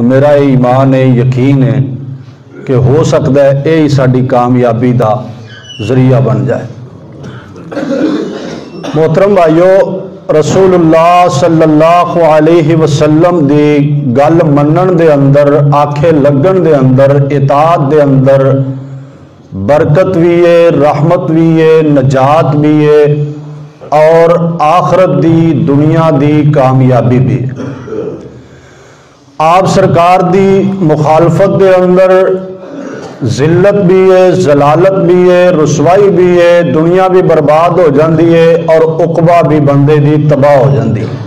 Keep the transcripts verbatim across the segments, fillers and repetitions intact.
تو میرا یہ ایمان ہے، یقین ہے کہ ہو سکتا ہے یہی ساری کامیابی دا ذریعہ بن جائے۔ محترم بھائیو، رسول اللہ صلی اللہ علیہ وسلم دی گل منن دے اندر، آکھے لگن دے اندر، اطاعت دے اندر برکت بھی ہے، رحمت بھی ہے، نجات بھی ہے، اور آخرت دی دنیا دی کامیابی بھی ہے۔ آپ سرکار دی مخالفت دے اندر ذلت بھی ہے، ضلالت بھی ہے، رسوائی بھی ہے، دنیا بھی برباد ہو جاندی ہے اور عقبہ بھی بندے دی تباہ ہو جاندی ہے۔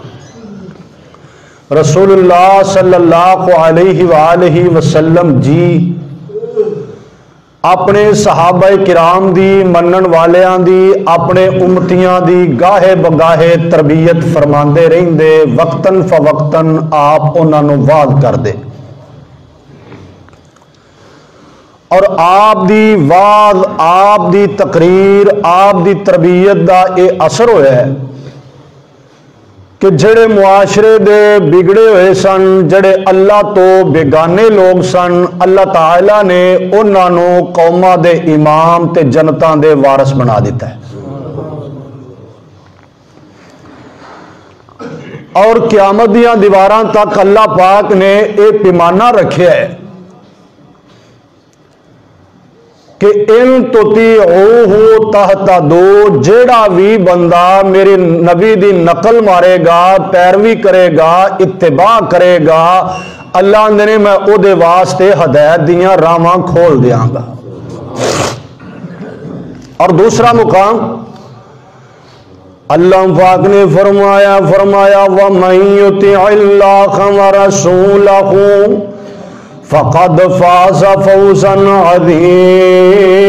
رسول اللہ صلی اللہ علیہ وآلہ وسلم جی اپنے صحابہ کرام دی، منن والیاں دی، اپنے امتیاں دی گاہے بگاہے تربیت فرماندے رہندے، وقتاً فوقتاً آپ انہاں نوں واعظ کر دے، اور آپ دی واعظ، آپ دی تقریر، آپ دی تربیت دا یہ اثر ہویا ہے کہ جڑے معاشرے دے بگڑے ہوئے سن، جڑے اللہ تو بیگانے لوگ سن، اللہ تعالیٰ نے انہاں نوں قوماں دے امام تے جنتاں دے وارث بنا دیتا ہے، اور قیامت دیاں دیواراں تک اللہ پاک نے ایک پیمانہ رکھیا ہے کہ ان تطیعوہ تہتدوا، جیڑا بھی بندہ میرے نبی دی نقل مارے گا، پیروی کرے گا، اتباع کرے گا، اللہ نے میں او دے واسطے ہدایت دیاں راہاں کھول دیاں گا۔ اور دوسرا مقام اللہ پاک نے فرمایا فرمایا وَمَن يُطِعِ اللَّهَ وَرَسُولَهُ فقد فاز فوزا عظیما۔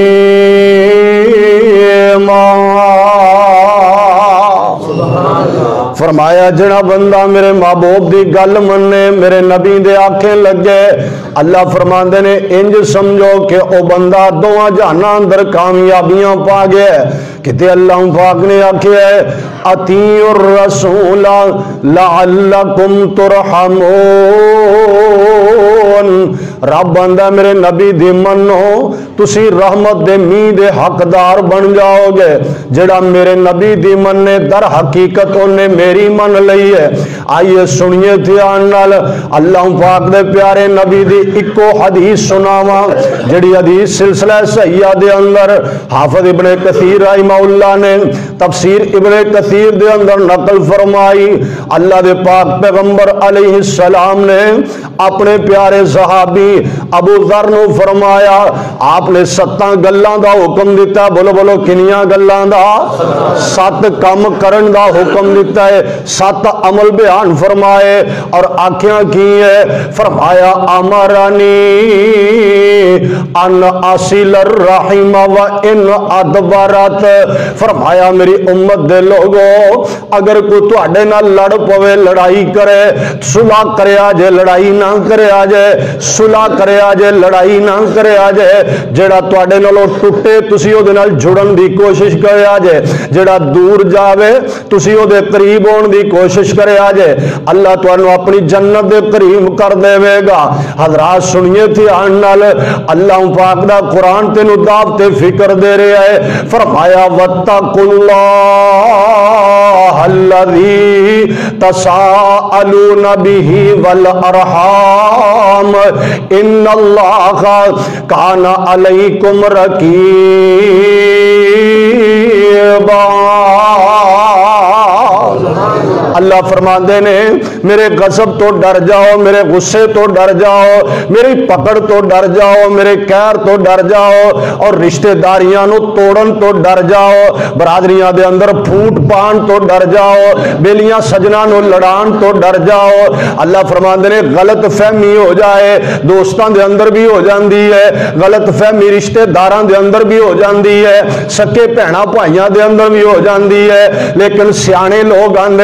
فرمایا جڑا بندہ میرے محبوب دی گل منے، میرے نبی دے آنکھیں لگے، اللہ فرماندے نے انج سمجھو کہ او بندہ دواں جہاناں اندر کامیابیاں پا گیا ہے۔ کتے اللہ پاک نے آکھیا ہے اطیعوا الرسول لعلکم ترحمون، رب بندہ میرے نبی دی منو، تسی رحمت دے می دے حقدار بن جاؤ گے۔ جڑا میرے نبی دی مننے در حقیقت انہیں میری من لئی ہے۔ آئیے سنیے دھیان نال، اللہ پاک دے پیارے نبی دی اکو حدیث سناواں، جڑی حدیث سلسلہ صحیحہ دے اندر حافظ ابن کثیر رحمہ اللہ نے تفسیر ابن کثیر دے اندر نقل فرمائی۔ اللہ دے پاک پیغمبر علیہ السلام نے اپنے پیارے صحابی ابو ذر نو فرمایا، آپ نے ستاں گلاں دا حکم دیتا، بولو بولو کنیاں گلاں دا؟ سات کام کرن دا حکم دیتا ہے، سات عمل بیان فرمائے، اور آنکھیاں کی ہے؟ فرمایا امرانی ان اصل الرحم و ان ادبرت، فرمایا میری امت دے لوگو اگر کوئی تواڈے نال لڑ پوے، لڑائی کرے، صلح کرے آجے، لڑائی نہ کرے آجے، صلح کرے آجے، لڑائی نہ کرے آجے، جڑا تواڈے نالوں ٹوٹے تسی او دے نال جڑن دی کوشش کرے آجے، جڑا دور جاوے تسی او دے قریب ہون دی کوشش کرے آجے، اللہ تانوں اپنی جنت دے قریب کر دے گا۔ حضرات سنیے تھی آن نال، اللہ پاک دا قرآن تینوں دعوت فکر دے رہے ہے۔ فرمایا واتقوا اللہ الذی تساءلون بہ والارحام ان اللہ کان علیکم رقیبا۔ اللہ فرماندے نے میرے غضب تو ڈر جاؤ، میرے غصے تو ڈر جاؤ، میری پکڑ تو ڈر جاؤ، میرے قہر تو ڈر جاؤ، اور رشتہ داریاں نو توڑن تو ڈر جاؤ، برادریاں دے اندر پھوٹ پان تو ڈر جاؤ، بیلیاں سجنا نو لڑان تو ڈر جاؤ۔ اللہ فرماندے نے غلط فہمی ہو جائے دوستاں دے اندر بھی ہو جاندی ہے، غلط فہمی رشتہ داراں دے اندر بھی ہو جاندی ہے، سکے بھیڑاں بھائیاں دے اندر بھی ہو جاندی ہے، لیکن سیانے لوگ آندے ہو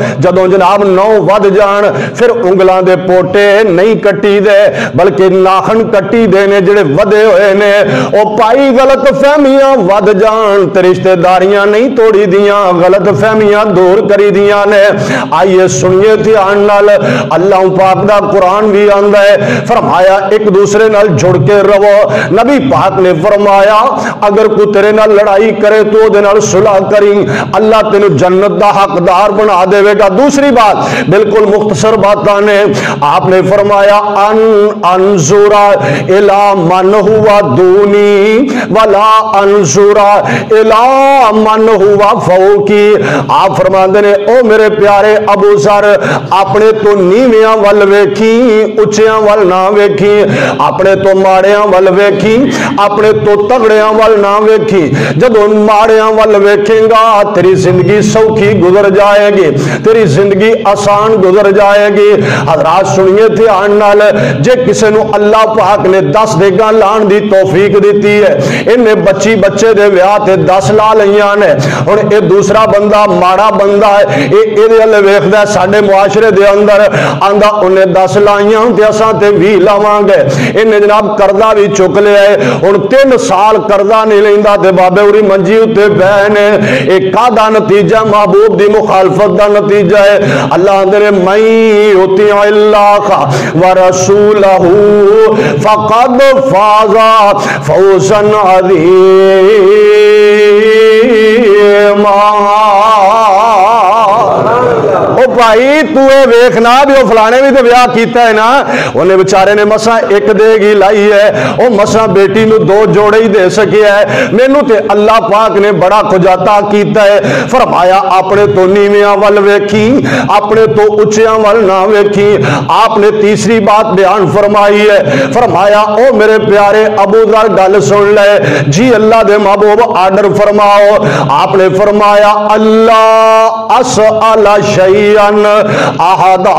जदों जनाब नौ वध जान फिर उंगलां दे पोटे नहीं कट्टी दे बल्कि नाखन कट्टी दे ने जिहड़े वधे होए ने। ओ पाई गलत फहमियां वध जान ते रिश्तेदारियां नहीं तोड़ी दियां, गलत फहमियां दूर करी दियां ने। आइए सुनिए ध्यान नाल, अल्लाह पाक दा कुरान भी आंदा है, फरमाया एक दूसरे नाल जुड़ के रहो। नबी पाक ने फरमाया अगर कोई तेरे नाल लड़ाई करे तो ओदे नाल सुलह करी, अल्लाह तेनु जन्नत दा हकदार बना देवेगा। दूसरी बात बिल्कुल मुख्तसर बातां ने, आपने फरमाया अन अनजुरा इला मन हुआ दूनी वला अनजुरा इला मन हुआ फौकी। आप फरमाते ने ओ मेरे प्यारे अबू जर अपने तो नीवियां वल वेखी, उच्चियां वल ना वेखी, अपने तो माड़ियां वल वेखी, अपने तो तगड़ियां वल ना वेखी। जदों माड़ियां वल वेखेगा तेरी जिंदगी सौखी गुजर जाएगी, तेरी जिंदगी आसान गुजर जाएगी। हजरात सुनिए ध्यान नाल, जे किसी नूं अल्लाह पाक ने दस देगा लाण दी तौफीक दी है, इन्हें बच्ची बच्चे दे विआह ते दस ला लईआं ने, हुण ये दूसरा बंदा माड़ा बंदा है, ये इहदे वेखदा है साडे मुआशरे दे अंदर आंदा उन्हें दस लाइयां ते असां ते बीस लावांगे। इन्हें जनाब करदा भी चुक लिया है, हुण तीन साल करदा नहीं लैंदा ते बाबे उरी मंजी उत्ते पए ने। इह कादा नतीजा महबूब दी मुखालफत दा नतीजा है। अल्लाह आंदे ने मैं उती अल्लाह व रसूलहू फकद फाज़ा फौज़न अज़ीमा। ओ भाई तू ये वेखना भी वो फलाने भी तो ब्याह किया है ना, उन्हें बेचारे ने मसा एक देगी लाई है, वो मसा बेटी नू दो जोड़े ही दे सके है। मैनू ते अल्लाह पाक ने बड़ा खुजाता किया है। फरमाया अपने तो नीवियां वल वेखी, अपने तो उच्चियां वल ना वेखी। आपने तीसरी बात बयान फरमाई है, फरमाया ओ मेरे प्यारे अबू जर गल सुन ले जी, अल्लाह दे महबूब आर्डर फरमाओ। आपने फरमाया अल्लाह अस अला शैअन अहदा,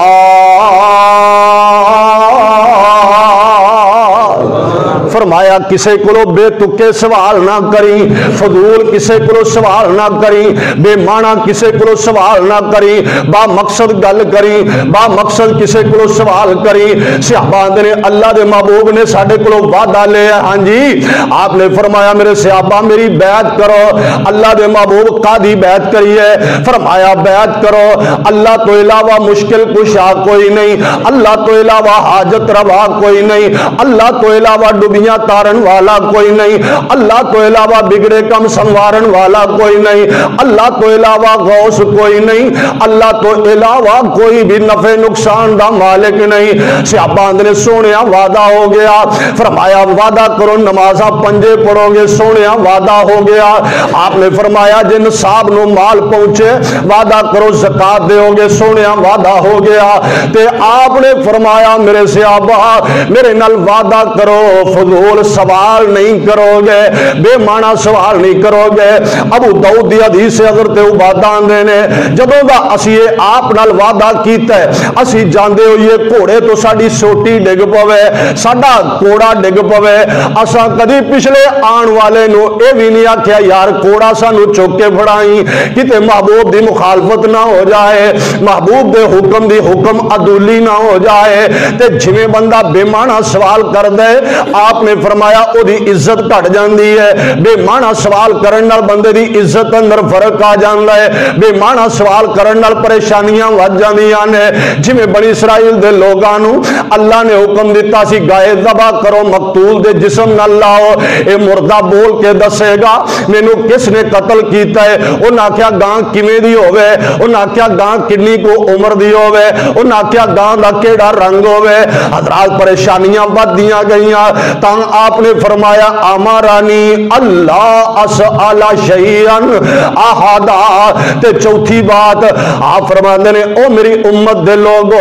फरमाया किसे को बेतुके सवाल ना करी, फजूल किसे को सवाल ना करी, बेमाना किसे को सवाल ना करी, बा मकसद गल करी, बा मकसद किसे को सवाल करी। सहाबा ने अल्लाह दे महबूब ने साडे को वादा लिया, हाँ जी। आपने फरमाया मेरे सहाबा मेरी बैत करो। अल्लाह दे महबूब कादी बैत करी है? फरमाया बैत करो अल्लाह तो इलावा मुश्किल कुशा कोई नहीं, अल्लाह तो इलावा हाजत रवा कोई नहीं, अल्लाह तो इलावा डुबियां तारन वाला कोई नहीं, अल्लाह तो इलावा बिगड़े कम संवारन वाला कोई नहीं, अल्लाह तो इलावा गौस कोई नहीं, अल्लाह तो इलावा कोई भी नफे नुकसान का मालिक नहीं। सहाबा ने सोने वादा हो गया। फरमाया वादा करो नमाजा पंजे पढ़ोगे, सोने वादा हो गया। आपने फरमाया जिन साहब नु माल पहुंचे वादा करो ज़कात दोगे, सोने वादा हो गया। ते आपने फरमाया मेरे सहाबा मेरे नाल वादा करो फजूल सवाल नहीं करोगे, बेमाना सवाल नहीं करोगे। अबू दाऊद दी हदीस से हज़रत उबादा आंदे ने जदों दा असी आप नाल वादा कीता है, असी जांदे होइए घोड़े तो साडी सोटी डिग पवे, साडा कोड़ा डिग पवे, असा कदी पिछले आने वाले नु ये भी नहीं आख्या यार कोड़ा सानू चुक के फड़ाई, किते महबूब दी मुखालफत ना हो जाए, महबूब दे हुक्म दी हुक्म अदूली ना हो जाए। ते जिवें बंदा बेमाना सवाल कर दे आपने फरमाया ओदी इज्जत घट जाती है। बेमाना सवाल करन नाल बंदे दी इज्जत अंदर फर्क आ जाता है, बेमाना सवाल करन नाल परेशानियां वध जांदियां ने। जिवें बनी इसराइल दे लोगां नू अल्लाह ने हुक्म दिता सी गाय ज़बा करो, मकतूल दे जिस्म नाल लाओ, ये मुर्दा बोल के दसेगा मैनू किसने कतल किया है। उन्हें आख्या गां किवें दी होवे, उन्हें आख्या गां किन्नी को उम्र दी होवे, उन्हें आख्या गां दा केड़ा रंग होवे। हज़रात परेशानियां वधदियां गईयां, तां आपने फरमाया अमरानी अल्लाह अस अला शैअन अहदा। ते चौथी बात आप फरमाते ने ओ मेरी उम्मत दे लोगो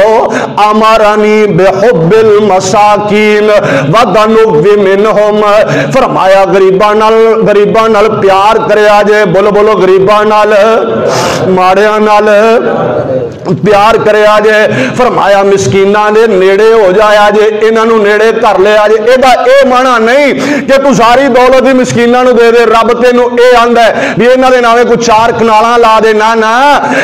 अमरानी बेहुब्बिल मसाकीन व दनुव्वि मिनहुम। फरमाया गरीबां नाल गरीबां नाल प्यार करया जे, बोलो बोलो गरीबां नाल, माड़ियां नाल प्यार करिया जे, फरमाया मिसकीना दे नेड़े हो जाया जे, इन्हां नूं नेड़े कर लिया जे। इहदा यह माना नहीं कि तू सारी दौलत ही मिसकीना नूं दे दे, रब तैनूं यह आंदा है भी इन्हां दे नावे कोई चार कनालां ला दे, ना ना,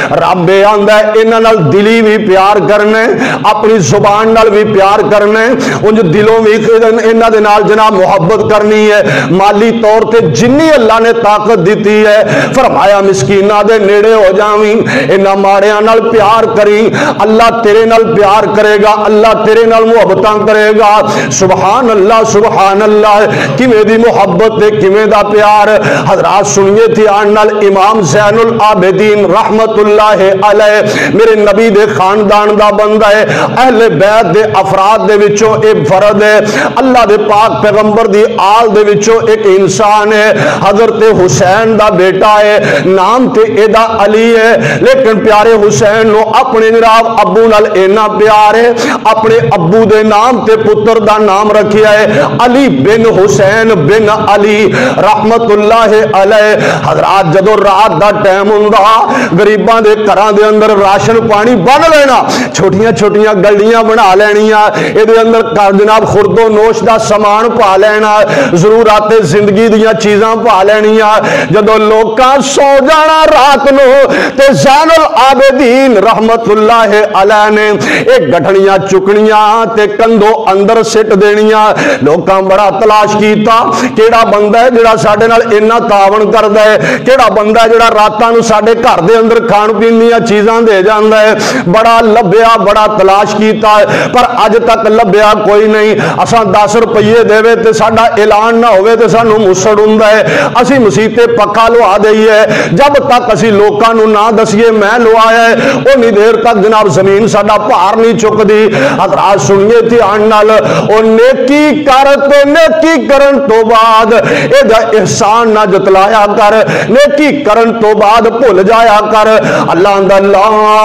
रब यह आंदा है इन्हां नाल दिली भी प्यार करना, अपनी जुबान नाल भी प्यार करना, उंज दिलों भी इन्हां दे नाल जनाब मुहब्बत करनी है, माली तौर ते जिन्नी अल्लाह ने ताकत दी है। फरमाया मिसकीना दे नेड़े हो जावीं, इन्हां माड़ियां नाल प्यार करी, अल्लाह तेरे नाल प्यार करेगा, अल्लाह तेरे नाल मुहब्बतां करेगा। सुभान अल्लाह सुभान अल्लाह, किवें दी मुहब्बत ते किवें दा प्यार। हजरात सुनिए ध्यान नाल, इमाम ज़ैनुल आबिदीन रहमतुल्लाह अलैह मेरे नबी दे खानदान दा बंदा है, अहले बैत दे अफराद दे विचों एक फर्द है, अल्लाह दे पाक पैगंबर दी आल दे विचों एक इंसान है, हजरत हुसैन दा बेटा है, नाम ते एदा अली है, लेकिन प्यारे हुसैन नो अपने जनाब अब्बू नाल इन्ना प्यार है, अपने अब्बू दे नाम ते पुत्र दा नाम रखिया है अली बिन हुसैन बिन अली रहमतुल्लाह अलैह। हजरात जदों रात दा टाइम हुंदा, गरीबां दे घरां दे अंदर राशन पानी बन लेना, छोटियां छोटियां गलियां बना लेनियां, इहदे अंदर घर जनाब खुरदो नोश दा समान पा लेना, जरूरत जिंदगी दियां चीज़ां पा लेनियां। जदों लोकां सौ जाना रात नूं ते ज़ैनुल आबिदीन रहमतुल्लाह अलैह ने एक गठड़ियां चुकनियां ते कंधों अंदर सिट देनियां। लोकां बड़ा तलाश कीता, केड़ा बंदा है जिहड़ा साडे नाल इन्ना तावन करदा है, केड़ा बंदा है जिहड़ा रातां नूं साडे घर दे अंदर खाण पीण दीयां चीज़ां दे जांदा है। बड़ा लभ्या, बड़ा तलाश कीता, पर अज तक लभ्या कोई नहीं। असां दस रुपये देवे ते साडा ऐलान ना होवे ते सानूं मुसड़ हुंदा है, असीं मसीते पक्का लुआ दईए, जब तक असीं लोकां नूं ना दसीए मैं लुआया है उन्नी देर तक जनाब जमीन साडा भार नहीं चुकदी। हजरात सुनिए ध्यान नाल, ओ नेकी कर ते नेकी करन तो बाद एदा एहसान ना जतलाया कर, नेकी करन तो बाद भुल जाया कर। अल्लाह दा ला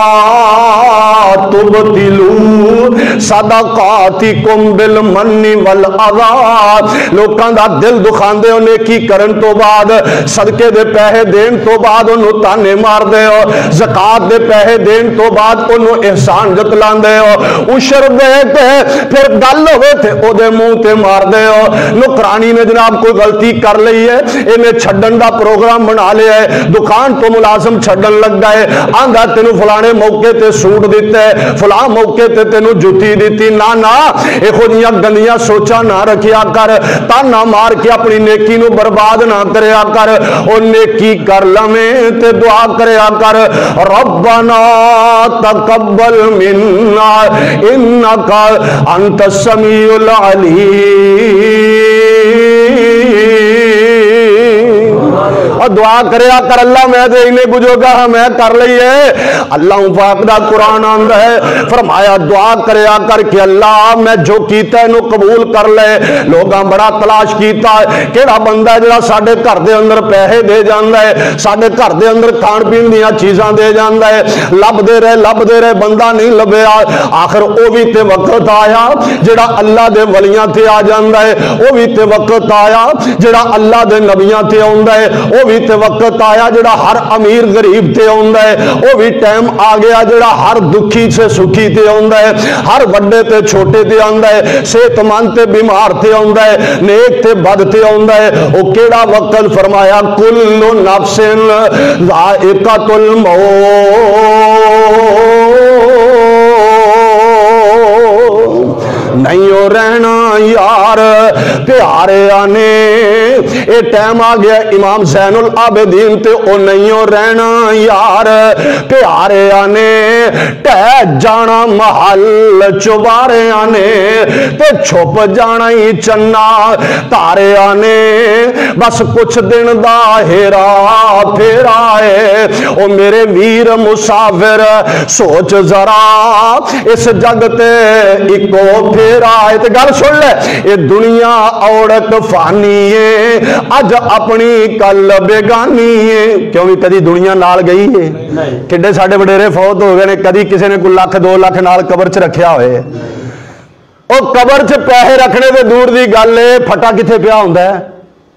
तुबतिलू सदकातिकुम बिल मन्नी वल अज़ा, लोकां दा दिल दुखांदे हो नेकी करन तो बाद, सदके दे पैसे देन तो बाद उन्होंने ताने मारदे हो, ज़कात दे पैसे देन तो बाद उन्होंने एहसान जतलांदे हो, उशर दे के फिर गल होवे ते ओदे मुंह ते मारदे हो। नुकरानी ने जनाब कोई गलती कर ली है, इन्हें छड्डन दा प्रोग्राम बना लिया है, दुकान तो मुलाजम छड्डन लग गए, आंदा तेनू फलाने मौके ते सूट दिता है, फला मौके ते तेनू जुती दी, ना ना इहो जिहियां गंदियां सोचा ना रखिया कर, ताना मार के अपनी नेकी नू बर्बाद ना करया कर। ओ नेकी कर लवें ते दुआ करया कर, रब्बना तकब्बल मिन्ना इन्नका अंतस समीउल अलीम। और दुआ करया कर, अल्लाह मैं तो इन्हें बुजुर्ग हाँ मैं कर ली है। अल्लाह पाक दा कुरान आंदा है, फरमाया दुआ करया कर कि अल्लाह मैं जो कीता इनू कबूल कर ले। लोगां बड़ा तलाश कीता, केड़ा बंदा जिहड़ा साडे घर दे अंदर पैसे दे जांदा है, साडे घर दे अंदर खाण पीण दीयां चीज़ां दे जांदा है, लभदे रहे लभदे रहे बंदा नहीं लभया। आखिर वो भी ते वक्त आया जिहड़ा अल्लाह दे वलियां ते आ जांदा है, वो भी ते वक्त आया जिहड़ा अल्लाह दे नबियां ते आउंदा है, वो भी ते वक्त आया जिहड़ा हर अमीर गरीब ते आउंदा है, वो भी टाइम आ गया जिहड़ा हर दुखी से सुखी ते आउंदा है, हर वड्डे ते छोटे ते आउंदा है, सेहतमंद ते बीमार ते आउंदा है, नेक ते बद ते आउंदा है। वो केड़ा वक्त फरमाया, कुल्लु नफ्सिन ज़ाइक़तुल मौत, नहीं हो रहना यार प्यारे आने। ये टाइम आ गया इमाम ज़ैनुल आबिदीन ते ओ नहीं हो रहना यार प्यारे आने, टह जाना महल चुबारे आने ते छुप जाना ही चन्ना तारे आने। बस कुछ दिन दा हेरा फेरा है, ओ मेरे वीर मुसाफिर सोच जरा इस जग ते इको फेरा है। ते गल सुन ले, ये दुनिया औरत फानी है, अज अपनी कल बेगानी है। क्यों भी कदी दुनिया नाल गई है? किड्डे साडे वडेरे फौत हो गए ने, कदी किसी ने कोई लख दो लख नाल कबर च रखिया होए। ओ कबर च पैसे रखने तो दूर की गल है, फटा किथे पिया हुंदा है?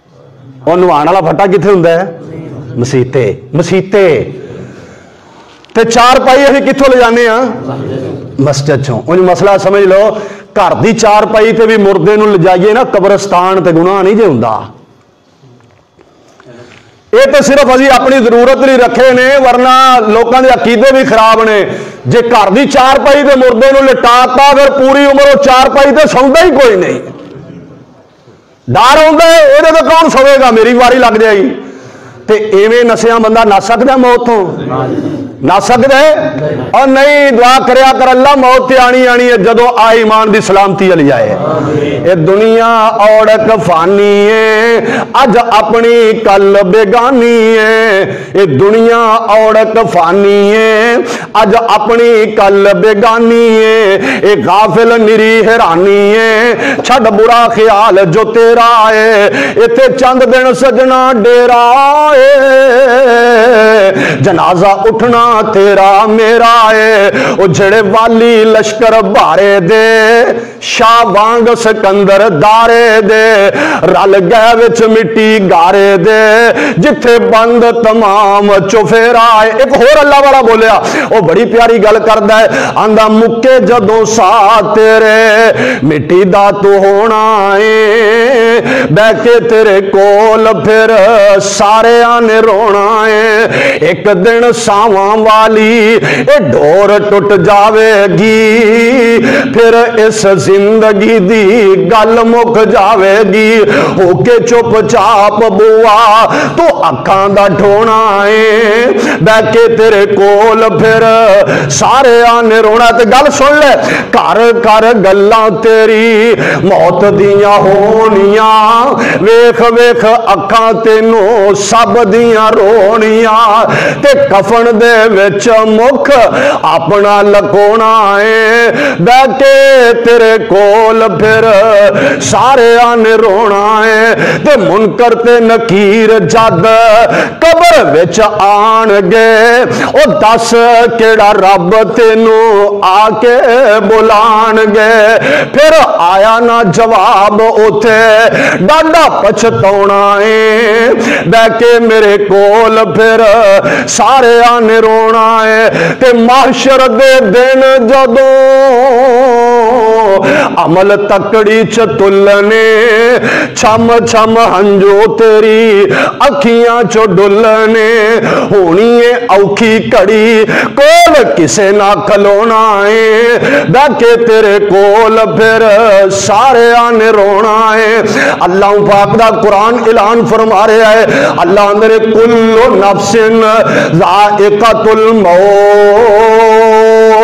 और नवाण वाला फटा किथे हुंदा है? मसीते। मसीते تے چار پائی اسی کتوں لے جانے ہاں مسجد چوں انج مسئلہ سمجھ لو گھر دی چار پائی تے بھی مردے نو لے جائیے نا قبرستان تے گناہ نہیں جے ہوندا یہ تو صرف ابھی اپنی ضرورت نہیں رکھے نے ورنہ لوگوں کے عقیدے بھی خراب نے جے گھر دی چار پائی تے مردے نو لٹاتا پھر پوری عمر وہ چار پائی تے سوندا ہی کوئی نہیں ڈر آتا ہے یہ تو کون سوے گا میری واری لگ جائے گی تے ایویں نسیاں بندہ نس سکتا ہے موت تو نس سکتا ہے اور نہیں دعا کریا کر اللہ موت تے آنی آنی ہے جدو آ ایمان دی سلامتی علی جائے اے دنیا اوڑک فانی ہے اج اپنی کل بیگانی ہے اے دنیا اوڑک فانی ہے اج اپنی کل بیگانی ہے اے غافل نری حیرانی ہے چھڈ برا خیال جو تیرا ہے ایتھے چند دن سجنا ڈیرا جنازہ اٹھنا تیرا میرا ہے او جڑے والی لشکر بارے دے شاہ وانگ سکندر دارے دے رل گئے وچ مٹی گارے دے جتھے بند تمام چوفیرا ہے ایک اور اللہ والا بولیا او بڑی پیاری گل کردا ہے آندا مکے جدوں سا تیرے مٹی دا تو ہونا ہے بہ کے تیرے کول پھر سارے آنے رونا ہے ایک دن ساواں والی اے ڈور ٹوٹ جاوے گی پھر اس زندگی دی گل مک جاوے گی ہو کے چپ چاپ بوا تو اکھاں دا ڈھونا ہے بہ کے تیرے کول پھر سارے آنے رونا تے گل سن لے کر کر گلاں تیری موت دیاں ہونیاں ویکھ ویکھ اکھاں تینوں سب دیاں رونیاں تے کفن دے وچ مکھ اپنا لکونا ہے بہ کے تیرے کول پھر سارے آنے رونا ہے تے منکر تے نکیر جد قبر وچ آن گے او دس کیڑا رب تینوں آ کے بلان گے پھر آیا نہ جواب اوتھے ڈاڈا پچھتاونا ہے بہ کے میرے کول پھر سارے آنے رونا ہے تے محشر دے دن جدوں عمل تکڑی چتلنے چھم چھم ہنجو تیری اکھیاں چو ڈلنے ہونی ہے اوکھی کڑی کول کسے نہ کھلونا ہے بیٹھے تیرے کول پھر سارے آنے رونا ہے اللہ پاک دا قرآن اعلان فرما رہا ہے اللہ اندر کل نفس ذائقۃ الموت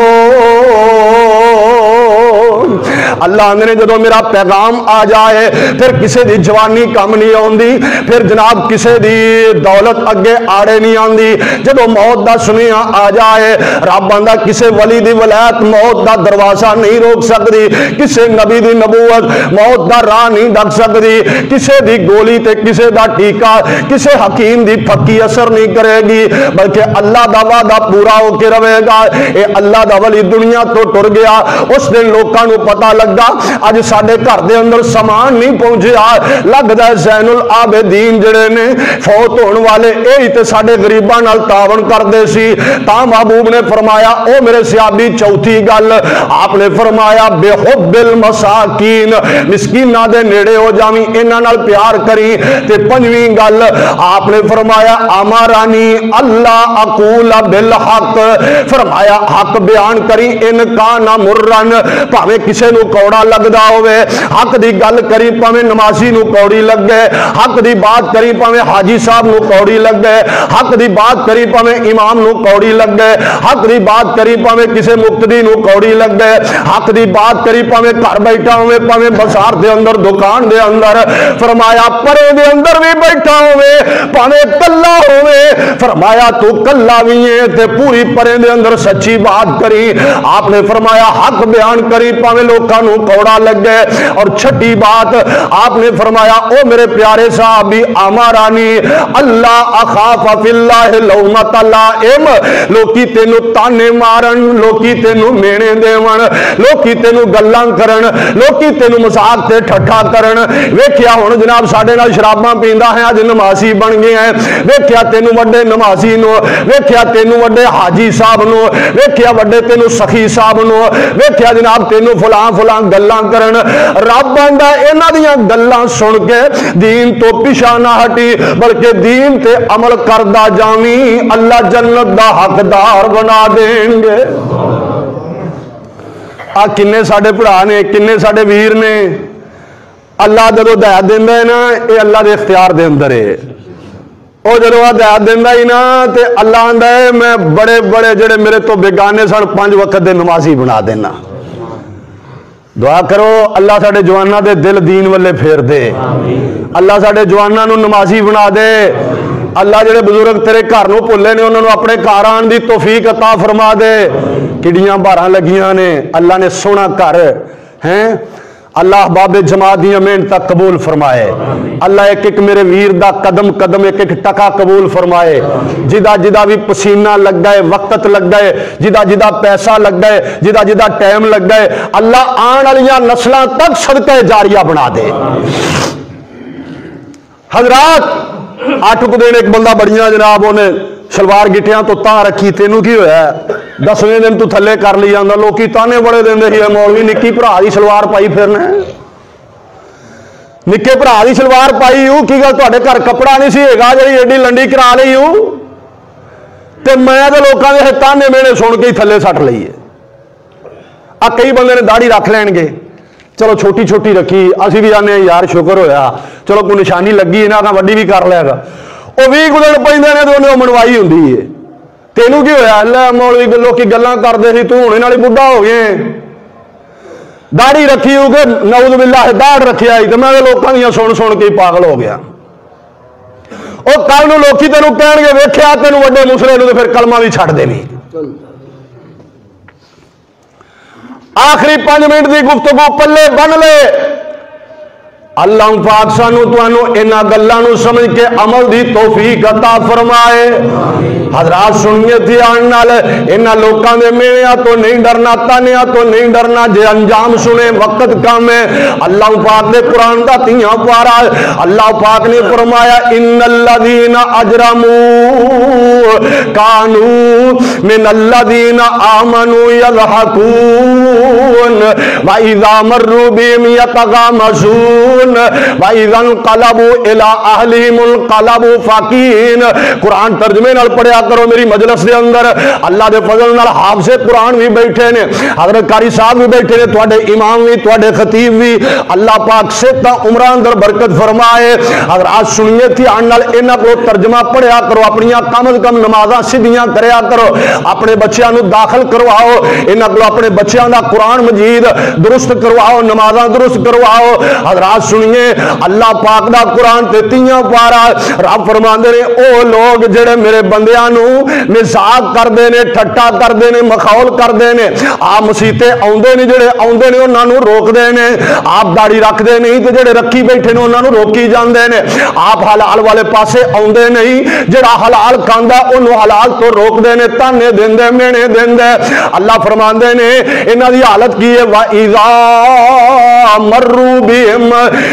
اللہ نے جدو میرا پیغام آ جائے پھر کسے دی جوانی کم نہیں آندی پھر جناب کسے دی دولت اگے آڑے نہیں آندی جدو موت دا سنیا آ جائے رب آندا کسے ولی دی ولایت موت دا دروازہ نہیں روک سکتی کسے نبی دی نبوت موت دا راہ نہیں ڈک سکتی کسے دی گولی تے کسے دا ٹیکا کسے حکیم دی پھکی اثر نہیں کرے گی بلکہ اللہ دا وعدہ پورا ہو کے رہے گا اے اللہ دا ولی دنیا تو ٹر گیا اس دن لوکاں نو پتہ لگا اج ساڈے گھر دے اندر سامان نہیں پہنچیا لگدا ہے زین العابدین جڑے نے فوت ہون والے اے تے ساڈے غریباں نال تعاون کردے سی تا محبوب نے فرمایا او میرے صحابی چوتھی گل آپ نے فرمایا بے حب المساکین مسکیناں دے نیڑے ہو جاویں انہاں نال پیار کری تے پنجویں گل آپ نے فرمایا امرانی اللہ اقول بالحق فرمایا حق بیان کری ان کان مرن بھاویں کسے نو کوڑا لگدا ہوئے حق دی گل کری پاویں نمازی نو کوڑی لگ گئے حق دی بات کری پاویں حاجی صاحب نو کوڑی لگ گئے حق دی بات کری پاویں امام نو کوڑی لگ گئے حق دی بات کری پاویں کسے مقتدی نو کوڑی لگ گئے حق دی بات کری پاویں گھر بیٹھا ہوئے پاویں بازار دے اندر دکان دے اندر فرمایا پرے دے اندر بھی بیٹھا ہوئے پاویں کلا ہوئے فرمایا تو کلا بھی ہے تے پوری پرے دے اندر سچی بات کری آپ نے فرمایا حق بیان کری پاویں لوکاں नू कौड़ा लगे। और छठी बात आपने फरमाया, ओ मेरे प्यारे साहबी अमारानी अल्लाह अखाफा फिल्लाह लौमत लाइम, लोकी तेनू ताने मारन, लोकी तेनू मेने देवन, लोकी तेनू गल्लां करन, लोकी तेनू मजाक ते ठट्ठा करन। वेख्या हुण जनाब साडे नाल शराबां पींदा है, अज नमाजी बन गए हैं। वेख्या तेनू वड्डे नमाजी नू, वेख्या तेनू वड्डे हाजी साहब नू, वेख्या वड्डे तेनू सखी साहब नू, वेख्या जनाब तेनू फलां फलां गल्लां करन। रब आंदा इन्हां दियां गल्लां सुन के दीन तो पिछा ना हटी, बल्कि दीन ते अमल करदा जावी, अल्लाह जन्नत दा हकदार बना देंगे। आ किन्ने साडे भरा ने, किन्ने साडे वीर ने। अल्लाह जदों हिदायत देंदा है ना, ये अल्लाह दे इख्तियार दे अंदर है। ਉਹ ਜਦੋਂ ਹਦਾਇਤ ਦਿੰਦਾ ਹੀ ਨਾ ਤੇ ਅੱਲਾ ਆਂਦਾ ਹੈ ਮੈਂ ਬੜੇ ਬੜੇ ਜਿਹੜੇ ਮੇਰੇ ਤੋਂ ਬੇਗਾਨੇ ਸਨ ਪੰਜ ਵਕਤ ਦੇ ਨਮਾਜ਼ੀ ਬਣਾ ਦੇਣਾ। दुआ करो अल्लाह साडे जवानों के दिल दीन वाले फेर दे, अल्लाह साडे जवानों को नमाजी बना दे। अल्लाह जेडे बजुर्ग तेरे घर नूं भुले ने उन्होंने अपने घर आने की तौफीक अता फरमा दे। किडियां भारां लगियां ने, अल्लाह ने सोहना घर हैं, अल्लाह बाबे जमात दी मेहनत कबूल फरमाए। अल्लाह एक एक मेरे वीर दा कदम कदम एक एक टका कबूल फरमाए। जिदा जिदा भी पसीना लग गए, वक्त लग गए, जिदा जिदा पैसा लग गए, जिदा जिदा टाइम लग गए, अल्लाह आने वाली नस्लों तक सदका जारिया बना दे। हजरात अठ कु दिन एक बंदा बड़ियां जनाब उन्हें सलवार गिटियां तो तां रखी, तेनू की होया दसवें दिन तू थले कर ली जांदा। लोकी ताने बड़े देंदे ही मौलवी निक्की भरा दी सलवार पाई फिरना, निक्के भरा दी सलवार पाई हूँ की गल तुहाडे घर कपड़ा नहीं सी हैगा जिहड़ी एडी लंडी करा लई हूँ ते मैं तो लोकां दे ताने मेने सुन के ही थले सट लईए। आ कई बंदे ने दाढ़ी रख लैणगे, चलो छोटी छोटी रखी, असीं भी आने यार शुक्र होया चलो कोई निशानी लगी इन्हां दा वड्डी भी कर लिया। वो भी गुजर पैंदे ने तो उन्हें मनवाई हुंदी है। तेनू की होया लै मौलवी लोग गल्लां करदे सी तू हुणे नाल बुढ़ा हो गए, दाढ़ी रखी हो गए नऊज़ बिल्लाह दाढ़ रखिया तो मैं लोगों दी सुन सुन के पागल हो गया। वो कल नूं लोकी तेनू कहणगे वेख्या तेनू वड्डे मुसले नूं ते फिर कलमा भी छड्ड देनी। आखिरी पांच मिनट की गुफ्तगू पल्ले बन ले। अल्लाह पाक सानू तुहानू इन्हां गल्लां नूं समझ के अमल दी तौफीक अता फरमाए। हजरात सुनिए ध्यान नाल, इन्हां लोकां दे मेणियां तो नहीं डरना, तानियां तो नहीं डरना, जे अंजाम सुने वक्त कम है। अल्लाह पाक ने कुरान दा तियां पारा अल्लाह पाक ने फरमाया इन्नल्लज़ीना अजरमू कानू मिनल्लज़ीना आमनू यज़हकून व इज़ा मर्रू बिहिम यतगामसून कुरान तर्जमे नाल पढ़िया करो मेरी मजलिस के अंदर। अल्लाह के फजल नाल हाफिज़े कुरान भी बैठे ने, हज़रत कारी साहब भी बैठे ने, तुहाडे इमाम भी, तुहाडे खतीब भी। अल्लाह पाक सेहतां उमरां अंदर बरकत फरमाए। अगर आज सुनिए ध्यान नाल इन्हां को तर्जमा पढ़िया करो, अपनियां कम अज कम नमाज़ां सीधियां करया करो, अपने बच्चों को दाखिल करवाओ, इन्हां को अपने बच्चों का कुरान मजीद दुरुस्त करवाओ, नमाज़ां दुरुस्त करवाओ। हज़रात सुनिए अल्लाह पाक दा कुरान ते तियां पारा रब फरमांदे ने ओ लोग जेड़े मेरे बंदियां नू मजाक करदे ने, ठट्टा करदे ने, मखौल करदे ने, आप मसीते आउंदे ने, जेड़े आउंदे ने उन्हां नू रोकदे ने, आप दाढ़ी रखदे नहीं ते जेड़े रखी बैठे ने उन्हां नू रोकी जांदे ने, आप हलाल वाले पासे आउंदे नहीं, जेड़ा हलाल खांदा उन्होंने हलाल तो रोकदे ने, ताने देंदे, मेहने देंदे। अल्लाह फरमांदे ने इन्हां दी हालत की है वा इज़ा मर्रू बिहिम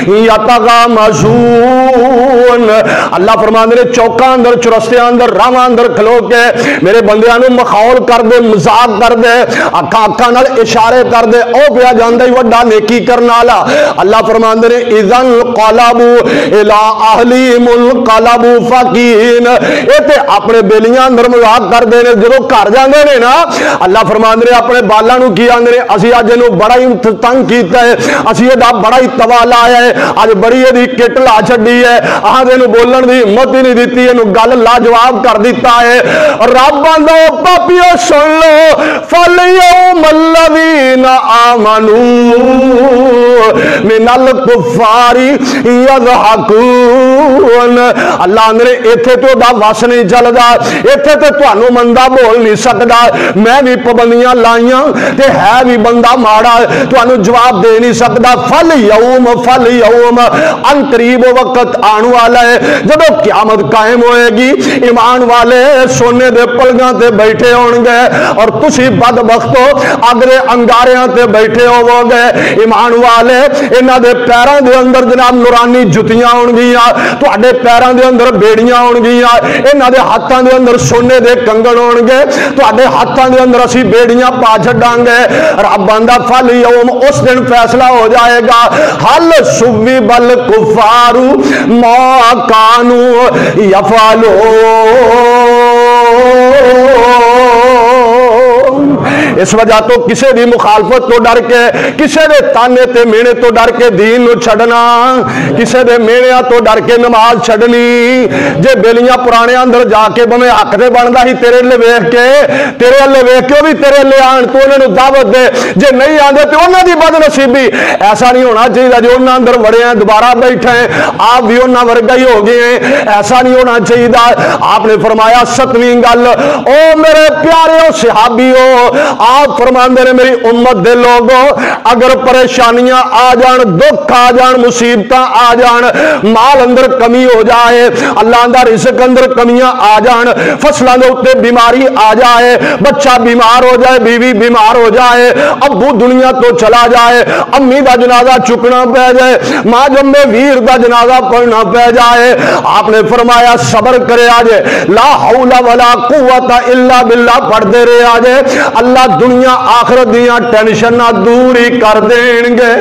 यतगामसून। अल्लाह फरमांदे ने चौकां अंदर, चुरस्तियां अंदर, रावां अंदर खलो के मेरे बंदियां नू मखौल कर दे, मजाक कर दे, अखां अखां नाल इशारे कर दे, ओ पिया जांदा ही वड्डा नेकी करन वाला। अल्लाह फरमांदे ने इज़न क़लबू इला अहलिहिमुल क़लबू फ़कीन। ये ते अपने बेलियां अंदर मजाक करदे ने, जदों घर जांदे ने ना अल्लाह फरमांदे ने अपने बालां नू की आंदे ने असीं अज इहनूं बड़ा ही तंग कीता है, असीं इहदा बड़ा ही तवा लाया है, अज बड़ी इहदी किट ला छड्डी है, आह इहनूं बोलण दी हिम्मत ही नहीं दित्ती, इहनूं गल लाजवाब कर दिता है। रब आंदा पापियो सुन लो फल यौमल लज़ीना आमनू मिनल कुफारी यज़हकून। अल्लाह ने इत्थे तो दा वस नहीं चलदा, इत्थे ते तुहानू मंदा बोल नहीं सकदा। मैं भी पाबंदियां लाइयां ते है भी बंदा माड़ा, तुहानू जवाब दे नहीं सकदा। फल यौम फल यौम अन करीब वक्त आने वाला है जब क़यामत कायम होएगी, ईमान वाले सोने दे पलगां ते बैठे होणगे और तुसी बदबख्तो अगले अंगारियां ते बैठे होवोगे। ईमान वाले इन्हां दे पैरां दे अंदर जनाब नूरानी जुतियां होणगियां, तुहाडे पैरां दे अंदर बेड़ियां होणगियां, इन्हां दे हाथां दे अंदर सोने दे कंगण होणगे, तुहाडे हाथां दे अंदर असीं बेड़ियां पा छड्डांगे। रब आंदा फल यौम, उस दिन फैसला हो जाएगा। हल सुवी बल कुफारू मा कानू यफालो। इस वजह तो किसी भी मुखालफत तो डर के, किसी के ताने ते मेने तो डर के दीन नूं छड्डना, किसी के मेणिया तो डर के नमाज छड्डनी। जे बेलियां पुराने अंदर जाके बवे हक दे बनदा ही तेरे ले वेख के, तेरे अल्ले वेख के भी तेरे ले आण, तो उन्होंने दावत दे। जे नहीं आते तो उन्होंने दी बदनसीबी। ऐसा नहीं होना चाहिए जो उन्होंने अंदर वड़े हैं दोबारा बैठे हैं आप भी उन्होंने वर्गा ही हो गए हैं, ऐसा नहीं होना चाहिए। आपने फरमाया सतवीं गल, ओ मेरे प्यारे सहाबी हो, आप फरमाते ने मेरी उम्मत दे लोगों, अगर परेशानियां आ जान, दुख आ जान, मुसीबत आ जान, माल अंदर कमी हो जाए, अल्लाह दा रिज़्क अंदर कमियां आ जान, फसलों के उत्ते बीमारी आ जाए, बच्चा बीमार हो जाए, बीवी बीमार हो जाए, अब्बू दुनिया तो चला जाए, अम्मी का जनाजा चुकना पै जाए, मां जम्मे वीर का जनाजा पढ़ना पै जाए, आपने फरमाया सबर करे आजे, ला हौला वला कुव्वता इल्ला बिल्लाह पढ़ते रहे आजे, अल्लाह दुनिया आखिरत दियां टेंशन दूर ही कर देंगे।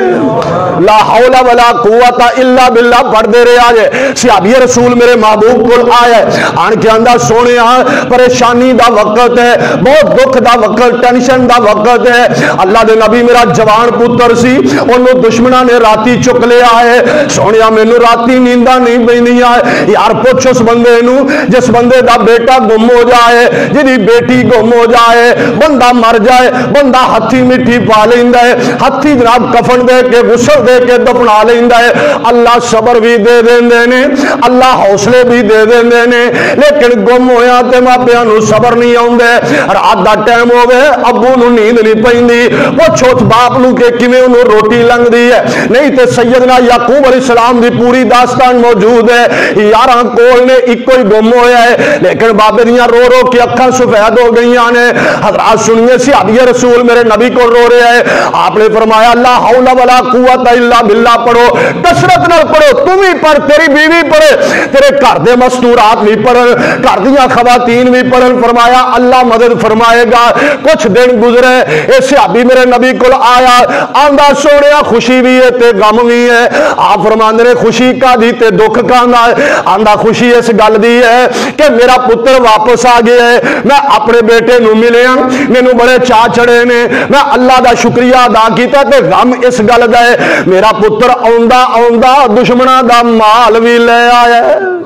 ला हौला वला कुव्वता इल्ला बिल्लाह पढ़ते रहे आजे। सहाबी रसूल मेरे महबूब को आया आन के आंदा सोने परेशानी का वक्त है, बहुत दुख का वक्त, टेंशन का वक्त है। अल्लाह दे नबी मेरा जवान पुत्र सी, उन्होंने दुश्मना ने राती चुक लिया है। सोने मैनू राती नींदा नहीं पैंदियां यार, पुछ उस बंदे नू जिस बंदे का बेटा गुम हो जाए, जिहदी बेटी गुम हो जाए, बंदा मर जाए, बंदा हथी मिट्टी पा लेंदा है, हथी जनाब कफन दे के गुसल दे के दफना लेंदा है। अल्लाह सबर भी दे देंदे ने, अल्लाह हौसले भी दे देंदे ने, लेकिन गुम होया ते मापियां नू सबर नहीं आउंदे। रात दा टाइम होवे अब्बू नू नींद नहीं पैंदी, पुछो बाप नू के किवें उन्होंने रोटी लंघदी है। नहीं तो सैयदना याकूब अलैहिस्सलाम दी पूरी दास्तान मौजूद है, यारां कोल ने इको ही गुम होया है, लेकिन बाबे दियां रो रो के अखां सफेद हो गई ने। हज़रात सुनिए, सहाबी रसूल मेरे नबी को रो रहे हैं, आपने फरमाया ला हौला वला कुव्वता इल्ला बिल्लाह पढ़ो, कसरत नाल पढ़ो, तुम भी पढ़, तेरी बीवी पढ़े, तेरे घर दे मस्तूरात भी पढ़न, घर दियां खवातीन भी पढ़न। फरमाया अल्लाह मदद फरमाएगा। कुछ दिन गुजरे, ये सहाबी मेरे नबी को आया, आंदा सोने खुशी भी है ते गम भी है। आप फरमाते ने खुशी का दी ते दुख का ना, आंदा खुशी इस गल दी है कि मेरा पुत्र वापस आ गया है, मैं अपने बेटे नू मिलिया, मैनू बड़े चाह चढ़े ने, मैं अल्लाह का शुक्रिया अदा किया, ते गम इस गल का है मेरा पुत्र आउंदा आउंदा दुश्मना का माल भी ले आया।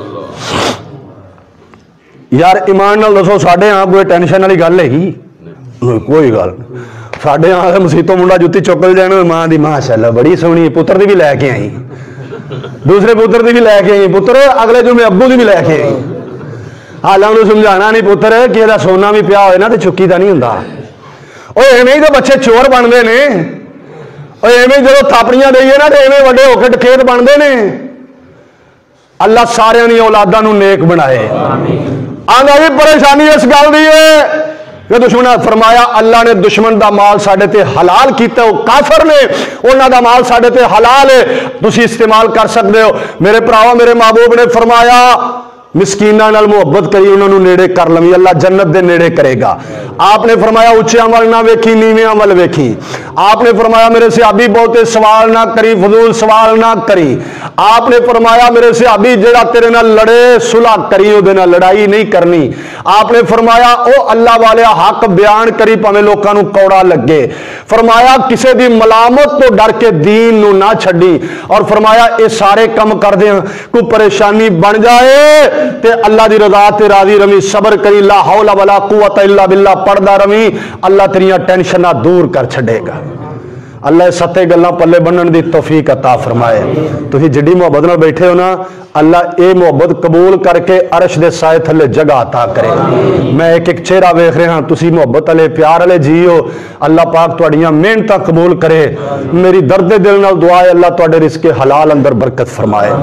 यार ईमान नाल दसो, साडे यहाँ कोई टेंशन वाली गल हैगी? कोई गल साडे यहाँ मसीतों मुंडा जुत्ती चुक जाने, मां दी माशाअल्लाह बड़ी सोहनी, पुत्र दी भी लैके आई, दूसरे पुत्र दी भी लैके आई, पुत्र अगले जुमे अब्बू दी भी लैके आई। हालां उन्हें समझाना नहीं पुत्र कि इहदा सोना भी पिया होए ना तो चुक्की दा नहीं हुंदा। ओए एवें ही तो बच्चे चोर बनते ने, एवें जो थापड़ियां देइए ना तो एवें वड्डे होके डकैत बनते ने। अल्लाह सारे दी औलादां नूं नेक बनाए। आंदा जी परेशानी इस गल दी है कि दुश्मन ने फरमाया अल्लाह ने दुश्मन का माल साडे ते हलाल किया, वो काफर ने, उन्हों का माल साडे ते हलाल है, तुसी इस्तेमाल कर सकते हो। मेरे भराओ मेरे महबूब ने फरमाया मिसकीना नाल मुहब्बत करी, उन्होंने नेड़े कर लवी, अल्लाह जन्नत दे नेड़े करेगा। आपने फरमाया उच्चियां वल ना वेखी, नीवियां वल वेखी। आपने फरमाया मेरे सहाबी बहुते सवाल ना करी, फजूल सवाल ना करी। आपने फरमाया मेरे सहाबी जेड़ा तेरे नाल लड़े सुलह करी, उहदे नाल लड़ाई नहीं करनी। आपने फरमाया ओ अल्लाह वाले हक बयान करी भावें लोकां नूं कौड़ा लगे। फरमाया किसी दी मलामत तो डर के दीन नूं ना छड्डी। और फरमाया ये सारे काम करदे कोई परेशानी बन जाए ते अल्लाह दी रजा ते राजी रवी, सबर करी, ला हौला वला कुव्वता इल्ला बिल्लाह पढ़दा रवी, अल्लाह तेरियां टेंशनां दूर कर छड़ेगा। اللہ सत्ते गल्लां पल्ले बन्नण दी तौफीक अता फरमाए। तुसीं जिड्डी मुहब्बत नाल बैठे हो ना, अल्लाह ये मुहब्बत कबूल करके अरश दे साए थल्ले जगह अता करे। मैं एक एक चेहरा वेख रहा, तुसीं मुहब्बत वाले प्यार वाले जी हो। अल्लाह पाक तुहाड़ियां मेहनतां कबूल करे। मेरी दर्द दिल नाल दुआ है, अल्लाह तुहाडे रिज़्क़े हलाल अंदर बरकत फरमाए।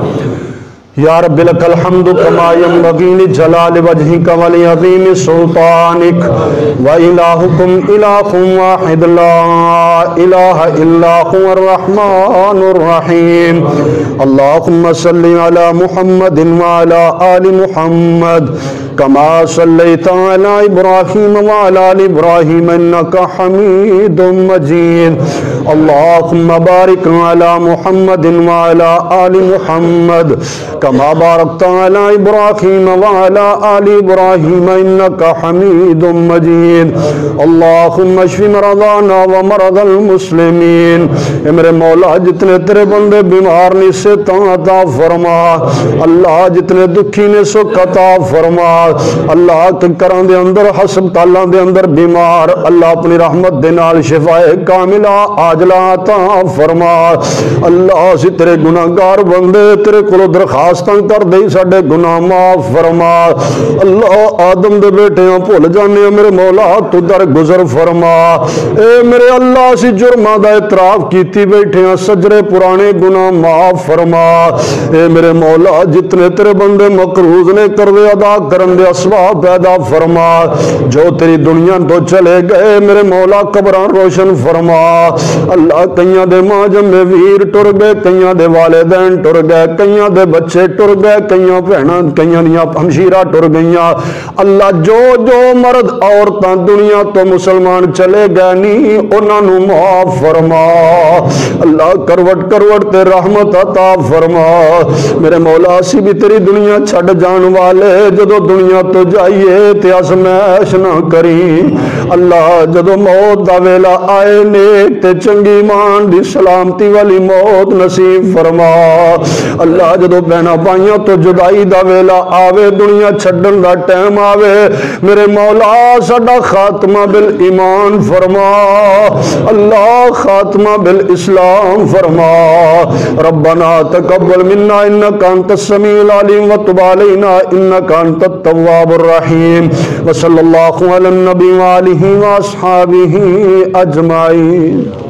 या रब्बी लकल हम्दु कमा यंबगी लिजलालि वजहिका व लिअज़ीमि सुल्तानिक व इलाहुकुम इलाहुम वाहिद ला इलाहा इल्ला हुवर रहमानुर रहीम। अल्लाहुम्मा सल्लि अला मुहम्मदिन व अला आलि मुहम्मद कमा सल्लैता अला इब्राहीम व अला आलि इब्राहीम इन्नका हमीदुम मजीद। अल्लाहुम्मा बारिक अला मुहम्मदिन व अला आलि मुहम्मद कमा बारकता अला इब्राहीम व अला आलि इब्राहीम इन्नका हमीदुम मजीद। अल्लाहुम्मा अश्फि मरदाना व मरदल मुस्लिमीन। ए मेरे मौला, जितने तेरे बंदे बीमार ने सेहत अता फरमा। अल्लाह, जितने दुखी ने सुख अता फरमा। अल्लाह के घरां दे अंदर हस्पतालां दे अंदर बीमार, अल्लाह अपनी रहमत दे नाल शिफाए कामिला आजला अता फरमा। अल्लाह, असीं तेरे गुनाहगार बंदे तेरे कोलों दरखास्तां कर दे, साडे गुनाह माफ फरमा। अल्लाह, आदम दे बेटे भुल जाने, मेरे मौला तू दर गुजर फरमा। ए मेरे अल्लाह, असीं जुर्मां दा इतराफ कीती बैठे हां, सजरे पुराने गुनाह माफ फरमा। ए मेरे मौला, जितने तेरे बंदे मकरूज ने करदे अदा करन दे असबाब पैदा फरमा। जो तेरी दुनिया तो चले गए, मेरे मौला कब्रां रोशन फरमा। अल्लाह, कईयां दे मां जम्मे वीर टुर गए, कईयां दे वालिदैन टुर गए, कईयां दे बच्चे टुर गए, कईयां भैणां कईयां दियां हमशीरा टुर गईयां। अल्लाह, जो जो मर्द औरतां दुनिया तो मुसलमान चले गए नी, उन्हां नूं माफ फरमा। अल्लाह, करवट करवट ते रहमत अता फरमा। मेरे मौला, असीं भी तेरी दुनिया छड़ जान वाले, जदों दुनिया तो जाइए ते अज़मैश ना करी। अल्लाह, जदों मौत दा वेला आए, नेक ते चंगी ईमान दी सलामती वाली मौत नसीब फरमा। अल्लाह, जदों बहना भाइयों तो जुदाई दा वेला आवे, दुनिया छड्डन दा टाइम आवे, मेरे मौला साडा खात्मा बिल ईमान फरमा। अल्लाह, खात्मा बिल इस्लाम फरमा। रब्बना तकब्बल मिन्ना इन्नका अंतस समीउल अलीम व तुब अलैना इन्नका अंतत तव्वाबुर रहीम। व सल्लल्लाहु अला नबी व आलिहि व अस्हाबिहि अजमाइन।